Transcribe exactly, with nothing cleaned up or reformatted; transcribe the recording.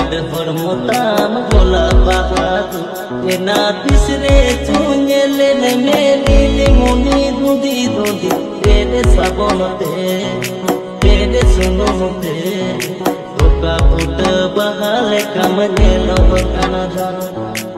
ᱟᱹᱰ ᱦᱚᱲ ᱢᱚᱛᱟᱢ ᱜᱚᱞᱟ ᱵᱟᱦᱟᱫᱩ ᱮᱱᱟ ᱛᱤᱥᱨᱮ ᱪᱩᱧᱮᱞᱮ ᱢᱮᱞᱤᱞᱤ ᱢᱩᱱᱤ ᱫᱩᱫᱤ ᱫᱩᱫᱤ ᱯᱮᱰᱮ ᱥᱟᱵᱚᱱ ᱛᱮ ᱯᱮᱰᱮ ᱥᱩᱱᱩᱢ ᱛᱮ ᱚᱠᱟ ᱯᱷᱩᱴᱟᱹ ᱵᱟᱦᱟ ᱞᱮᱠᱟᱢ ᱧᱮᱞᱚᱜ ᱠᱟᱱᱟ ᱡᱟᱱ